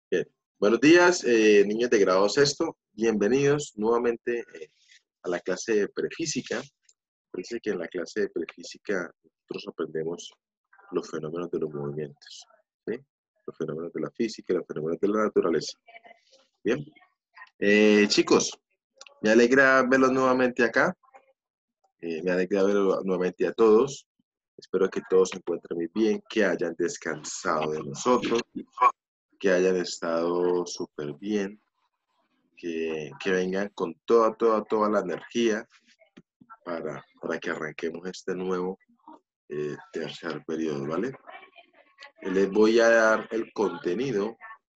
Bien. Buenos días, niños de grado sexto. Bienvenidos nuevamente a la clase de prefísica. Parece que en la clase de prefísica nosotros aprendemos los fenómenos de los movimientos, ¿sí? Los fenómenos de la física, los fenómenos de la naturaleza. Bien. Chicos, me alegra verlos nuevamente acá. Me alegra verlos nuevamente a todos. Espero que todos se encuentren muy bien, que hayan descansado de nosotros, que hayan estado súper bien. Que vengan con toda la energía para que arranquemos este nuevo tercer periodo, ¿vale? Les voy a dar el contenido,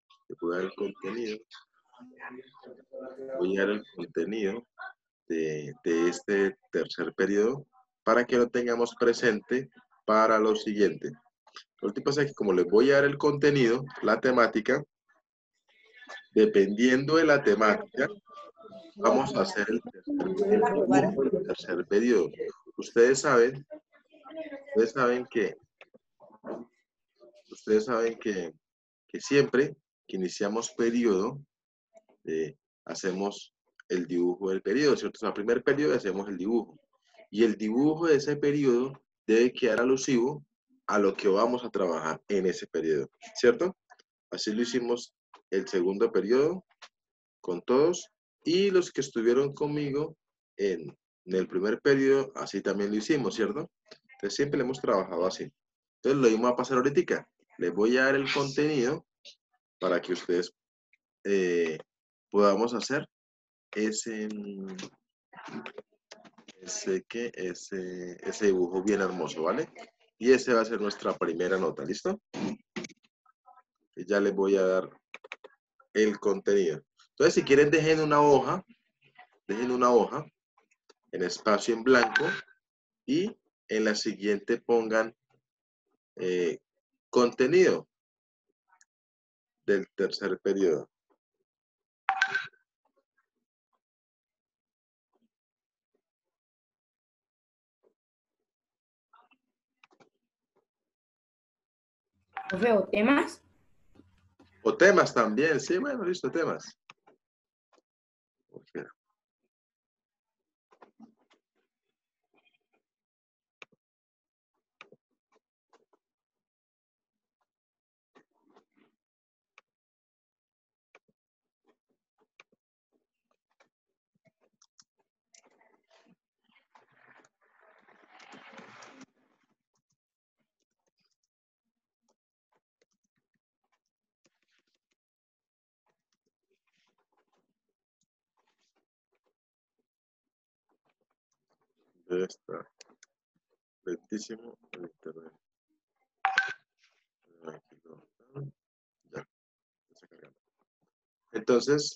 voy a dar el contenido de este tercer periodo para que lo tengamos presente para lo siguiente. Lo que pasa es que como les voy a dar el contenido, la temática, dependiendo de la temática, vamos a hacer el dibujo del tercer periodo. Ustedes saben que siempre que iniciamos periodo, hacemos el dibujo del periodo, ¿cierto? O sea, el primer periodo hacemos el dibujo. Y el dibujo de ese periodo debe quedar alusivo a lo que vamos a trabajar en ese periodo, ¿cierto? Así lo hicimos el segundo periodo con todos, y los que estuvieron conmigo en el primer periodo, así también lo hicimos, ¿cierto? Entonces siempre lo hemos trabajado así. Entonces lo mismo va a pasar ahorita. Les voy a dar el contenido para que ustedes podamos hacer ese, ese dibujo bien hermoso, ¿vale? Y ese va a ser nuestra primera nota, ¿listo? Y ya les voy a dar el contenido. Entonces, si quieren, dejen una hoja en espacio en blanco y en la siguiente pongan contenido del tercer periodo. ¿Veo temas? O temas también, sí, bueno, listo, temas. Okay. Está lentísimo el internet. Aquí ya, está cargando. Entonces,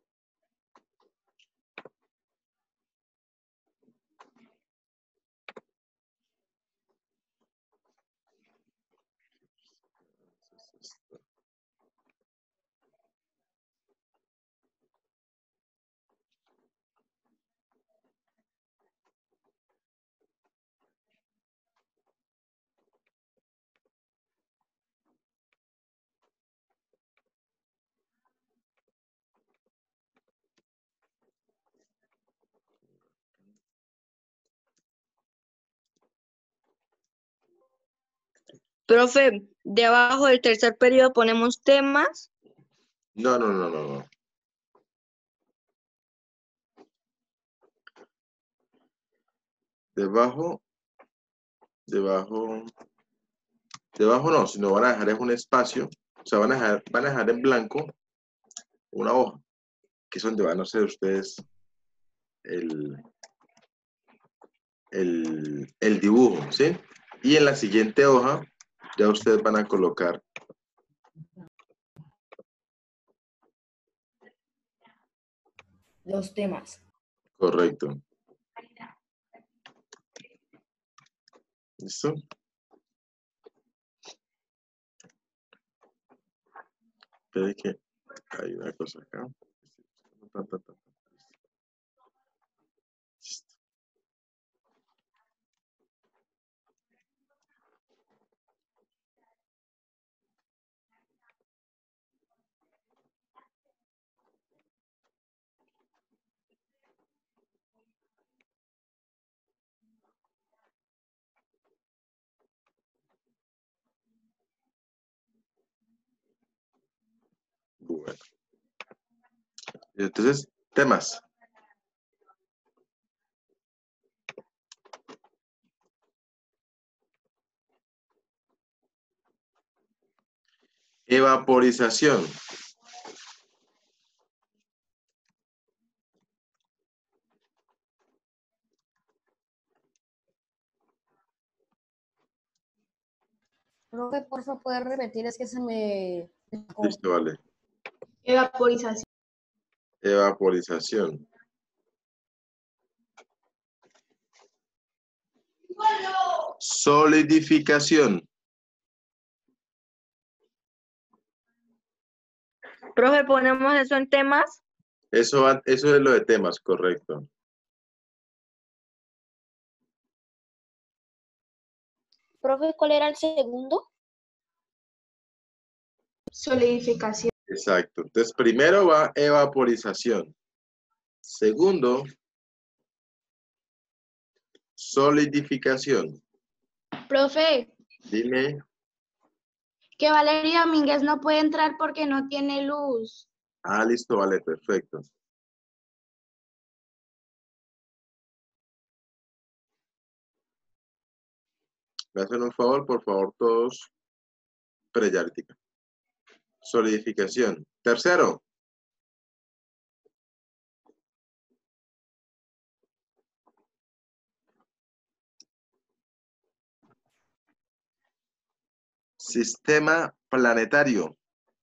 Profe, debajo del tercer periodo ponemos temas. no. Debajo no, sino van a dejar es un espacio, o sea, van a dejar en blanco una hoja, que es donde van a hacer ustedes el, el dibujo, ¿sí? Y en la siguiente hoja ya ustedes van a colocar Los temas. correcto. ¿Listo? Espere que hay una cosa acá. Listo. Bueno. Entonces, temas. Evaporización. Profe, por favor, ¿puede repetir? Es que se me... Listo, vale. Evaporización. Evaporización. Solidificación. Profe, ponemos eso en temas. Eso es lo de temas, correcto. Profe, ¿cuál era el segundo? Solidificación. Exacto. Entonces, primero va evaporización. Segundo, solidificación. Profe, Dime. que Valeria Domínguez no puede entrar porque no tiene luz. Ah, listo, vale, perfecto. ¿Me hacen un favor? Por favor, todos. Preyártica. Solidificación. Tercero. Sistema planetario.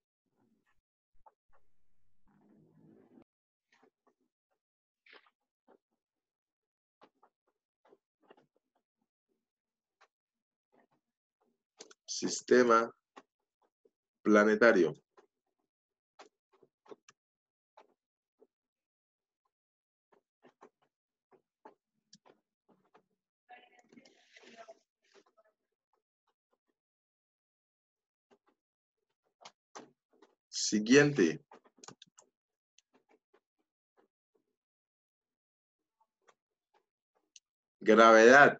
Sistema planetario. Siguiente. Gravedad.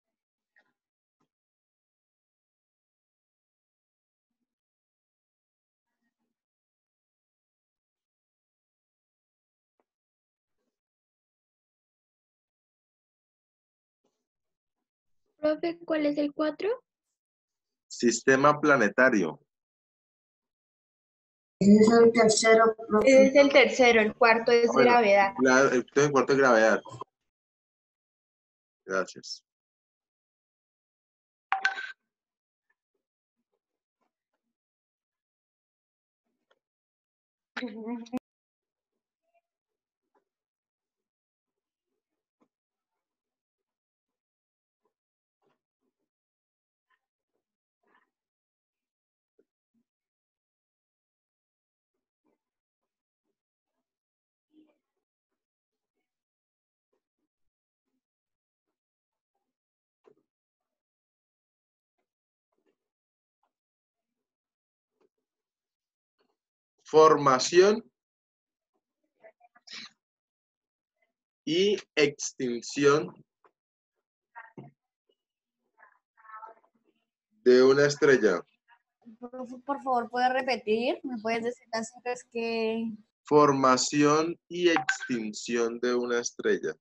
Profe, ¿cuál es el 4? Sistema planetario. Ese es el tercero, profe. Ese es el tercero, el cuarto es Bueno, gravedad. estoy en cuarto de gravedad. Gracias. Formación y extinción de una estrella. Profe, por favor, ¿puede repetir? ¿Me puedes decir las cifras que... Formación y extinción de una estrella.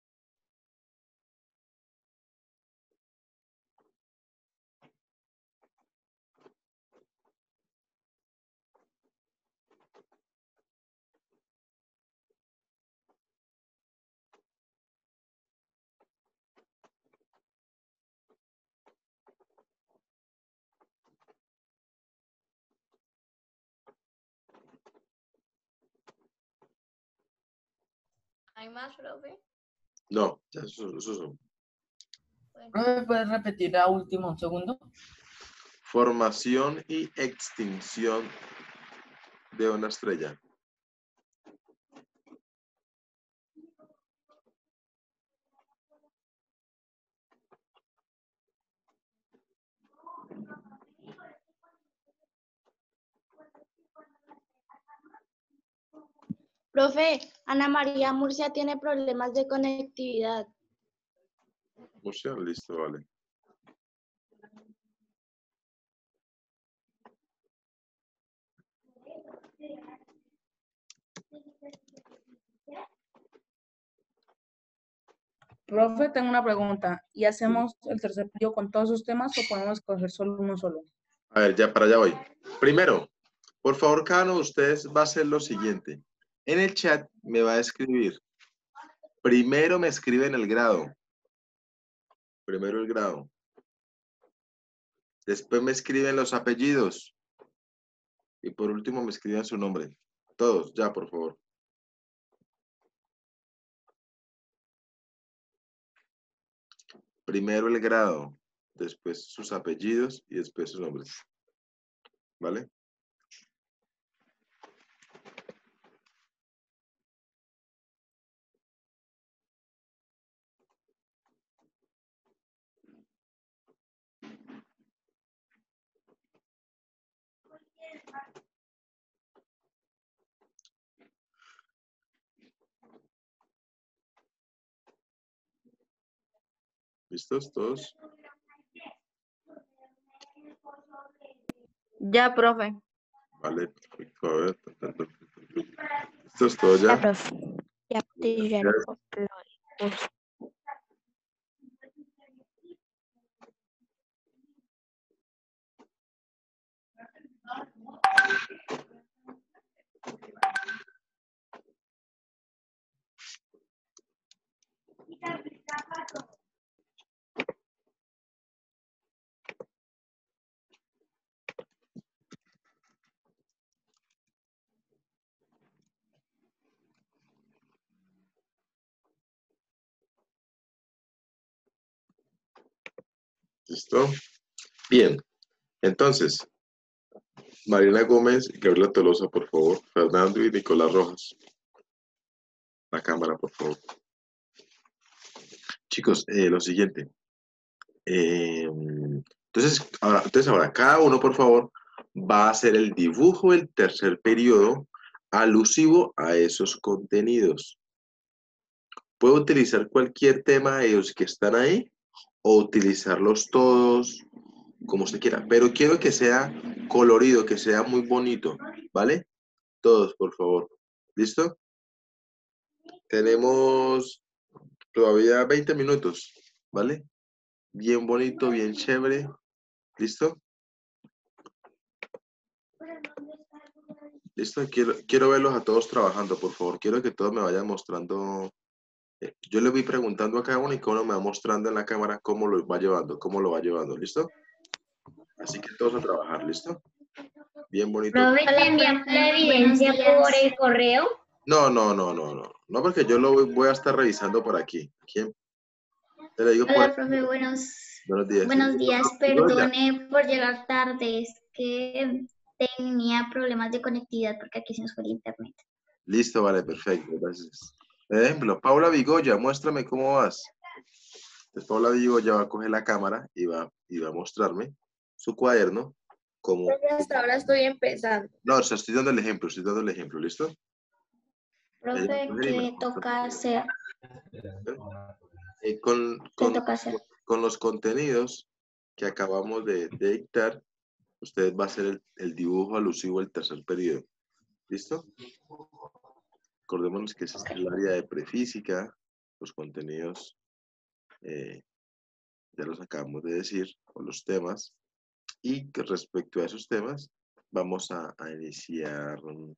¿Hay más, profe? No, ya esos son. ¿Profe, puedes repetir la última un segundo? Formación y extinción de una estrella. Profe, Ana María Murcia tiene problemas de conectividad. Murcia, listo, vale. Profe, tengo una pregunta. ¿Y hacemos el tercer periodo con todos esos temas o podemos escoger solo uno solo? A ver, ya para allá voy. Primero, por favor, cada uno de ustedes va a hacer lo siguiente. En el chat me va a escribir. Primero me escriben el grado. Primero el grado. Después me escriben los apellidos. Y por último me escriben su nombre. Todos, ya, por favor. Primero el grado, después sus apellidos y después sus nombres. ¿Vale? ¿Listos todos? Ya, profe. Vale, perfecto. A ver. ¿Listos todos ya? profe. Ya, ya lo copió. ¿Listo? Bien. Entonces, Mariana Gómez y Gabriela Tolosa, por favor. Fernando y Nicolás Rojas. La cámara, por favor. Chicos, lo siguiente. Entonces, ahora, cada uno, por favor, va a hacer el dibujo del tercer periodo alusivo a esos contenidos. Puedo utilizar cualquier tema de ellos que están ahí o utilizarlos todos como usted quiera, pero quiero que sea colorido, que sea muy bonito, ¿vale? Todos, por favor. ¿Listo? Tenemos todavía 20 minutos, ¿vale? Bien bonito, bien chévere. ¿Listo? ¿Listo? Quiero verlos a todos trabajando, por favor. Quiero que todos me vayan mostrando. Yo le voy preguntando a cada uno y cada uno me va mostrando en la cámara cómo lo va llevando, ¿listo? Así que todos a trabajar, ¿listo? Bien bonito. ¿Profe, te enviamos la evidencia por el correo? No, porque yo lo voy a estar revisando por aquí. ¿Quién? Te lo digo por Hola, profe, buenos días. Buenos días. Perdone por llegar tarde, es que tenía problemas de conectividad porque aquí se nos fue el internet. Listo, vale, perfecto, gracias. Ejemplo, Paula Vigoya, muéstrame cómo vas. Entonces, Paula Vigoya va a coger la cámara y va a mostrarme su cuaderno. Como... Hasta ahora estoy empezando. No, o sea, estoy dando el ejemplo, ¿listo? Profe, ¿qué toca hacer? Con los contenidos que acabamos de dictar, usted va a hacer el dibujo alusivo al tercer periodo. ¿Listo? Acordémonos que ese es el área de prefísica, los contenidos, ya los acabamos de decir, o los temas, y que respecto a esos temas, vamos a iniciar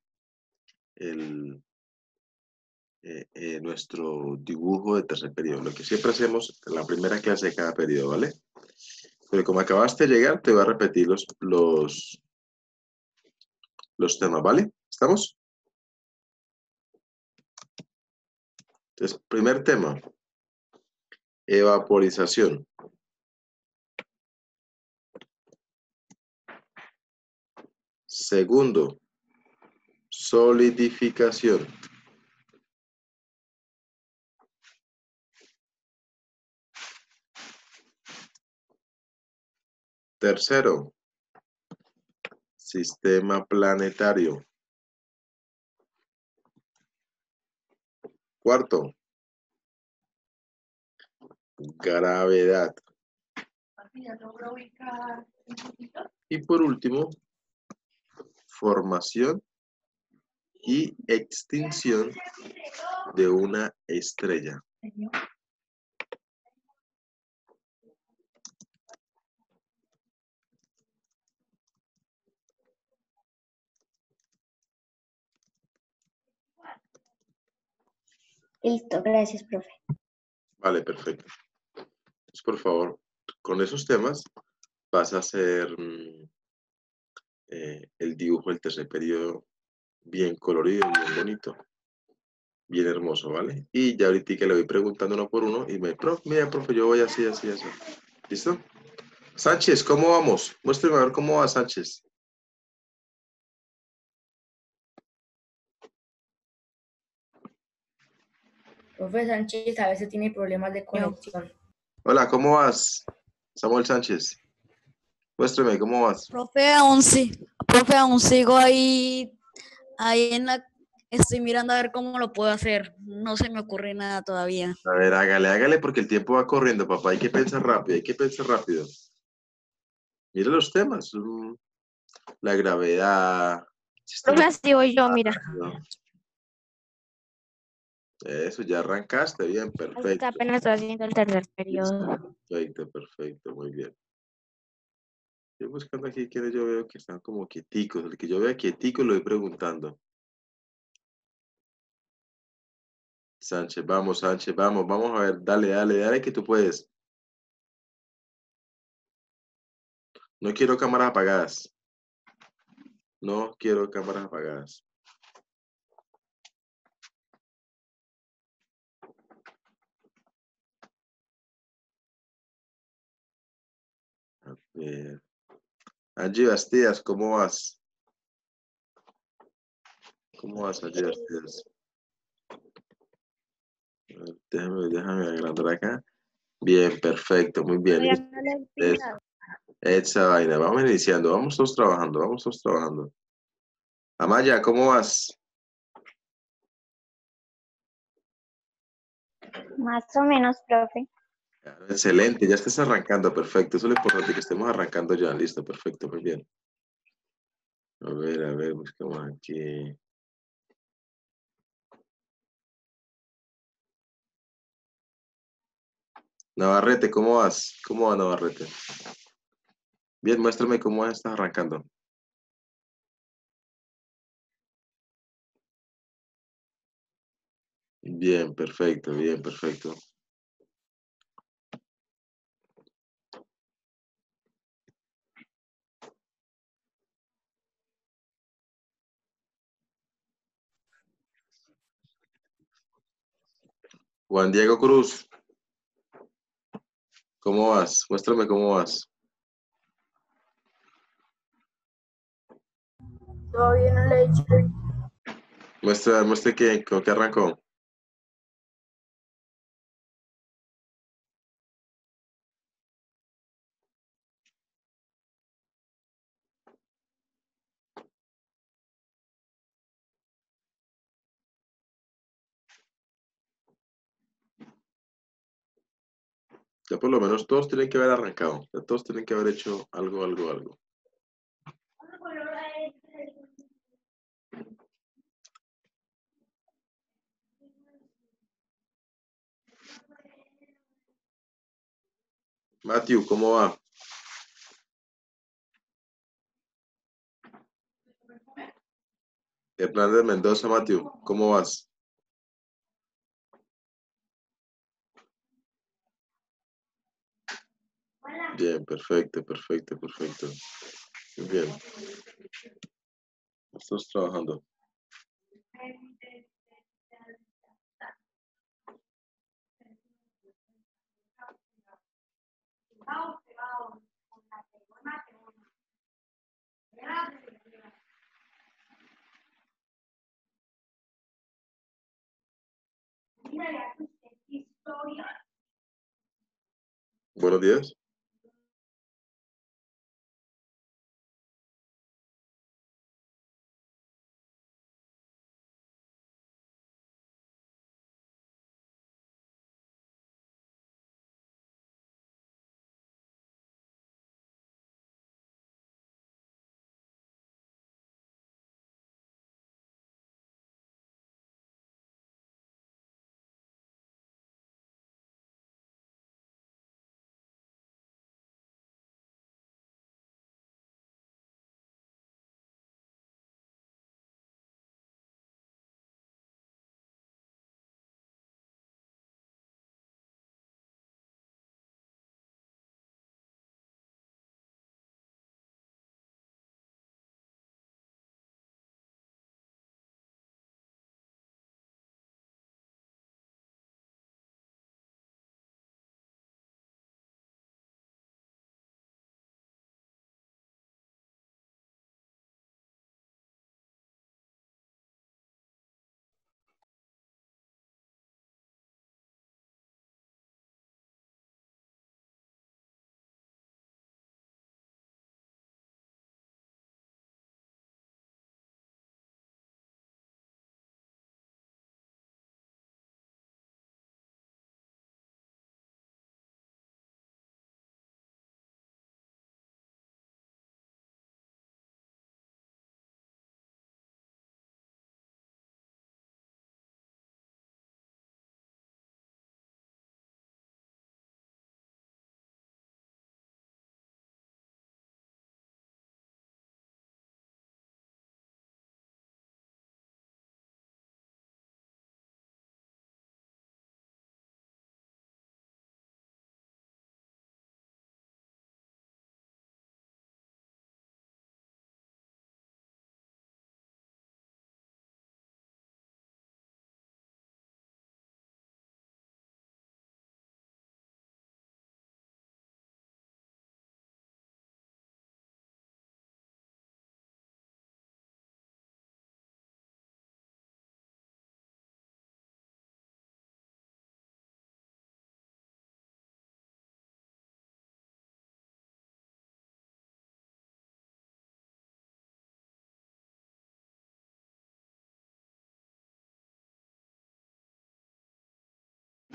nuestro dibujo de tercer periodo, lo que siempre hacemos en la primera clase de cada periodo, ¿vale? Pero como acabaste de llegar, te voy a repetir los temas, ¿vale? ¿Estamos? Entonces, primer tema, evaporización. Segundo, solidificación. Tercero, sistema planetario. Cuarto, gravedad. Y por último, formación y extinción de una estrella. Listo, gracias, profe. Vale, perfecto. Entonces, por favor, con esos temas vas a hacer el dibujo del tercer periodo bien colorido, bien bonito, bien hermoso, ¿vale? Y ya ahorita que le voy preguntando uno por uno y mira, profe, yo voy así, así, así. ¿Listo? Sánchez, ¿cómo vamos? Muéstrame a ver cómo va Sánchez. Profe Sánchez a veces tiene problemas de conexión. Hola, ¿cómo vas? Samuel Sánchez. Muéstrame, ¿cómo vas? Profe, aún sigo ahí estoy mirando a ver cómo lo puedo hacer. No se me ocurre nada todavía. A ver, hágale, porque el tiempo va corriendo, papá. Hay que pensar rápido, hay que pensar rápido. Mira los temas. La gravedad. Profe, así voy yo, mira. Eso, ya arrancaste, bien, Hasta perfecto. apenas estoy haciendo el tercer periodo. Perfecto, perfecto, muy bien. Estoy buscando aquí quienes yo veo que están como quieticos. El que yo vea quietico lo voy preguntando. Sánchez, vamos a ver, dale, que tú puedes. No quiero cámaras apagadas. No quiero cámaras apagadas. A ver. Angie Bastidas, ¿cómo vas? ¿Cómo vas, Angie Bastidas? A ver, déjame agrandar acá. Bien, perfecto, muy bien. Esa vaina, vamos iniciando, vamos todos trabajando. Amaya, ¿cómo vas? Más o menos, profe. Excelente, ya estás arrancando, perfecto. Eso es lo importante, que estemos arrancando ya. Listo, perfecto, muy bien. A ver, buscamos aquí. Navarrete, ¿cómo vas? ¿Cómo va Navarrete? Bien, muéstrame cómo estás arrancando. Bien, perfecto. Juan Diego Cruz, ¿cómo vas? Muéstrame cómo vas. Todavía no le he hecho. Muestre con qué arrancó. Ya por lo menos todos tienen que haber arrancado. Ya todos tienen que haber hecho algo. Matthew, ¿cómo va? Hernández Mendoza, Matthew, ¿cómo vas? Bien, perfecto. Muy bien. Estamos trabajando. Buenos días.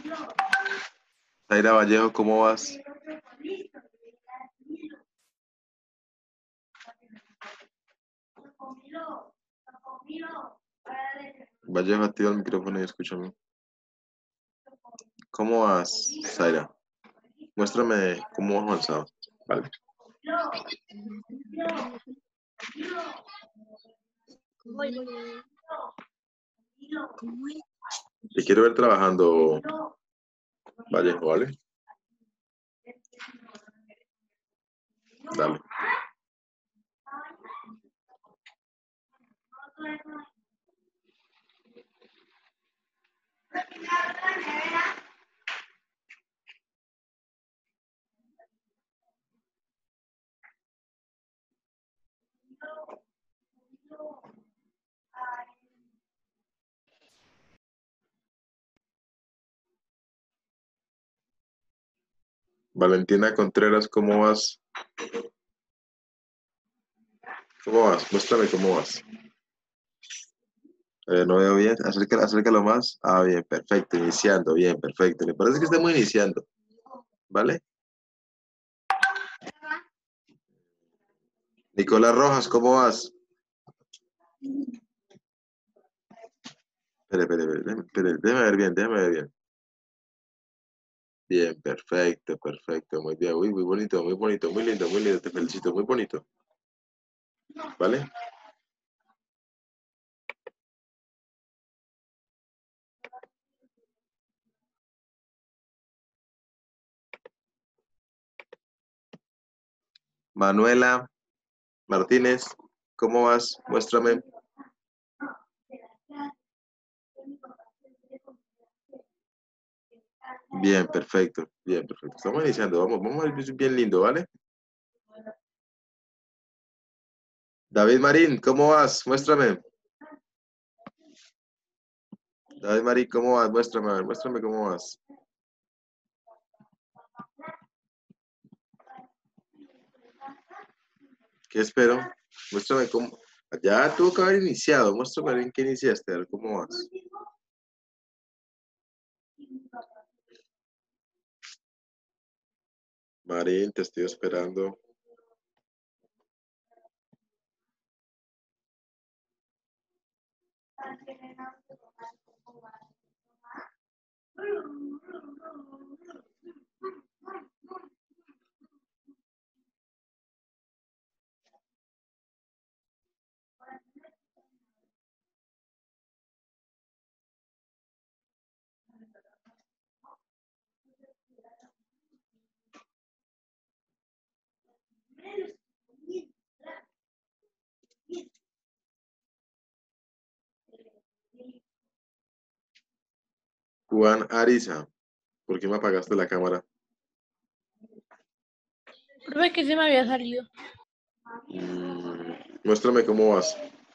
Zaira Vallejo, ¿cómo vas? Vallejo, activa el micrófono y escúchame. ¿Cómo vas, Zaira? Muéstrame cómo vas avanzado. Vale. Te quiero ver trabajando, Vallejo, ¿vale? Dale. Valentina Contreras, ¿cómo vas? ¿Cómo vas? Muéstrame cómo vas. No veo bien. Acércalo más. Ah, bien, perfecto. Iniciando, bien, perfecto. Me parece que estamos iniciando. ¿Vale? Nicolás Rojas, ¿cómo vas? Espere, déjame ver bien. Bien, perfecto, perfecto, muy bien, muy bonito, muy lindo, te felicito, muy bonito. ¿Vale? Manuela Martínez, ¿cómo vas? Muéstrame. Bien, perfecto, bien, perfecto. Estamos iniciando, vamos a ir bien lindo, ¿vale? David Marín, ¿cómo vas? Muéstrame. David Marín, ¿cómo vas? Muéstrame, a ver, muéstrame cómo vas. ¿Qué espero? Muéstrame cómo. Ya tuvo que haber iniciado, muéstrame en qué iniciaste, a ver cómo vas. Marín, te estoy esperando. Juan Ariza, ¿por qué me apagaste la cámara? Profe, que se me había salido. Muéstrame cómo vas.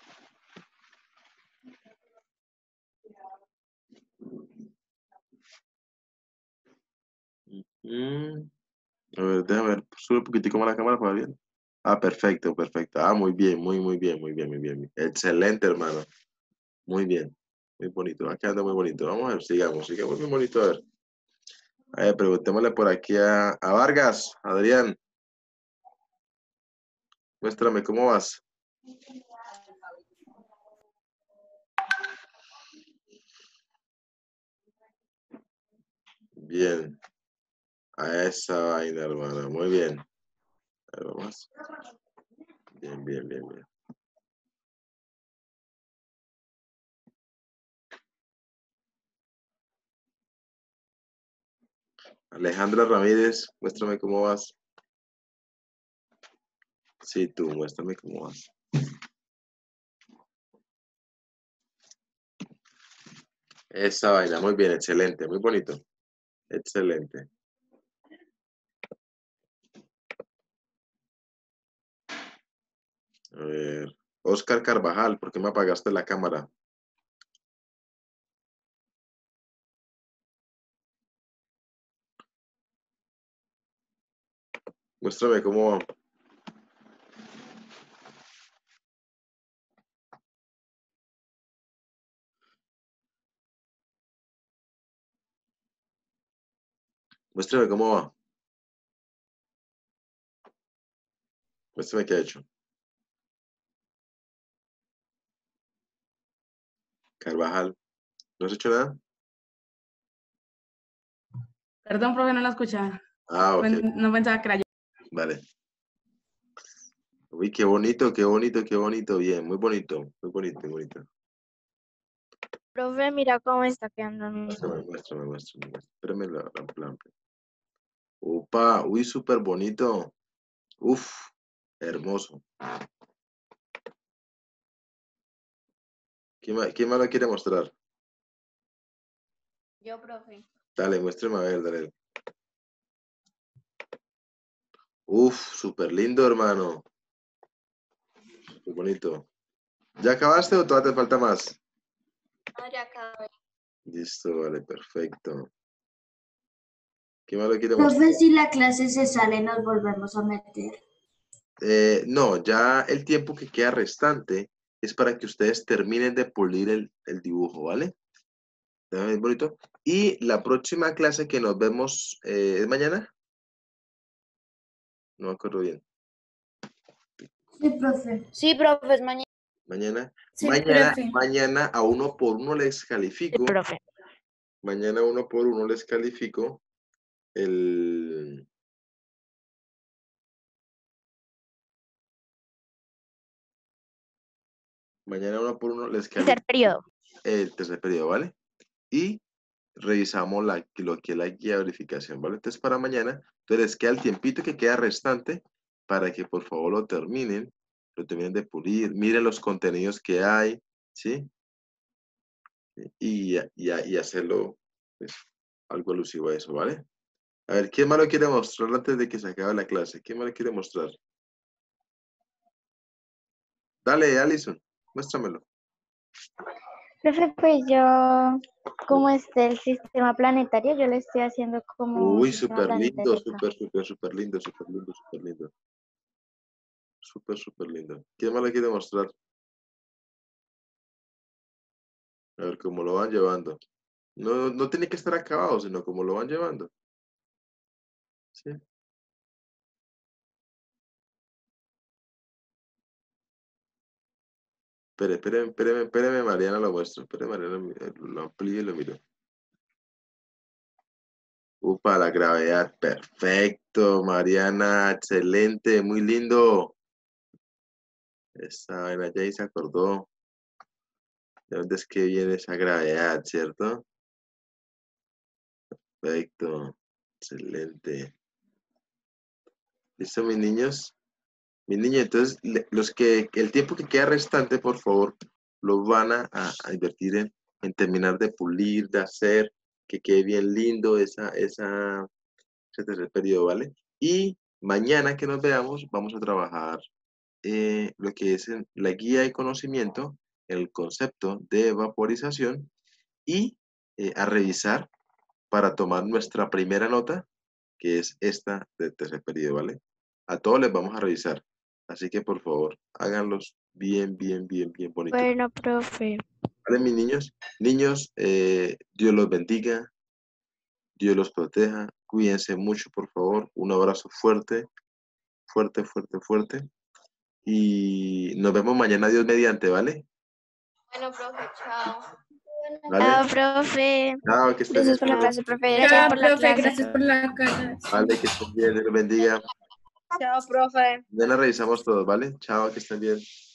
A ver, déjame ver, sube un poquitico más la cámara para ver bien. Ah, perfecto, perfecto. Ah, muy bien, muy bien, muy bien, muy bien. Excelente, hermano. Muy bien, muy bonito. Va quedando muy bonito. Vamos a ver, sigamos muy bonito. A ver, preguntémosle por aquí a Vargas, Adrián. Muéstrame cómo vas. Bien. A esa vaina, hermano. Muy bien. A ver, vamos. Bien, bien, bien, bien. Alejandra Ramírez, muéstrame cómo vas. Sí, tú, muéstrame cómo vas. Esa vaina, muy bien, excelente, muy bonito. Excelente. A ver, Oscar Carvajal, ¿por qué me apagaste la cámara? Muéstrame cómo va. Muéstrame cómo va. Muéstrame qué ha hecho. Carvajal. ¿No has hecho nada? Perdón, profe, no la escuchaba. Ah, ok. No pensaba que era yo. Vale. Uy, qué bonito, qué bonito, qué bonito. Bien, muy bonito, muy bonito, muy bonito. Profe, mira cómo está quedando mi Muéstrame, hijo. muéstrame, muéstrame. Espérame la plan. Opa, uy, súper bonito. Uf, hermoso. ¿Quién más lo quiere mostrar? Yo, profe. Dale, muéstrame a ver, dale. Uf, súper lindo, hermano. Súper bonito. ¿Ya acabaste o todavía te falta más? No, ya acabé. Listo, vale, perfecto. ¿Quién más lo quiere mostrar? Profe, si la clase se sale, nos volvemos a meter. No, ya el tiempo que queda restante es para que ustedes terminen de pulir el dibujo, ¿vale? ¿Está bonito? Y la próxima clase que nos vemos, ¿es mañana? No me acuerdo bien. Sí, profe. Sí, profe, es mañana. Mañana. Sí, Mañana, profe. mañana a 1 por 1 les Sí, califico. profe. Mañana 1 por 1 les califico el... Mañana 1 por 1 les califico Tercer periodo. el tercer periodo, ¿vale? Y revisamos lo que es la guía de verificación, ¿vale? Entonces para mañana, entonces les queda el tiempito que queda restante para que por favor lo terminen de pulir, miren los contenidos que hay, ¿sí? Y hacerlo pues, algo alusivo a eso, ¿vale? A ver, ¿quién más lo quiere mostrar antes de que se acabe la clase? ¿Quién más lo quiere mostrar? Dale, Alison, muéstramelo. Profe, pues yo, como está el sistema planetario, yo le estoy haciendo como un Uy, sistema súper lindo, planetario acá. súper lindo, súper lindo, súper lindo. Súper lindo. ¿Quién más lo quiere mostrar? A ver cómo lo van llevando. No tiene que estar acabado, sino cómo lo van llevando. ¿Sí? Espéreme, Mariana lo muestro. Espéreme, Mariana, lo amplío y lo miro. Upa, la gravedad. Perfecto, Mariana. Excelente, muy lindo. Esa vaina ya ahí se acordó. ¿De dónde es que viene esa gravedad, cierto? Perfecto. Excelente. ¿Listo, mis niños? Mis niños, entonces, el tiempo que queda restante, por favor, lo van a invertir en terminar de pulir, de hacer, que quede bien lindo ese tercer periodo, ¿vale? Y mañana que nos veamos, vamos a trabajar lo que es la guía de conocimiento, el concepto de vaporización y a revisar para tomar nuestra primera nota, que es esta del tercer periodo, ¿vale? A todos les vamos a revisar. Así que por favor, háganlos bien bonitos. Bueno, profe. ¿Vale, mis niños? Niños, Dios los bendiga, Dios los proteja, cuídense mucho, por favor. Un abrazo fuerte. Y nos vemos mañana, Dios mediante, ¿vale? Bueno, profe, chao. ¿Vale? Chao, profe. Chao, que estén bien. Gracias por la clase, profe. Gracias Chao, por la profe, clase. gracias por la clase. Vale, que estén bien, Dios los bendiga. Chao, profe. Mañana revisamos todo, ¿vale? Chao, que estén bien.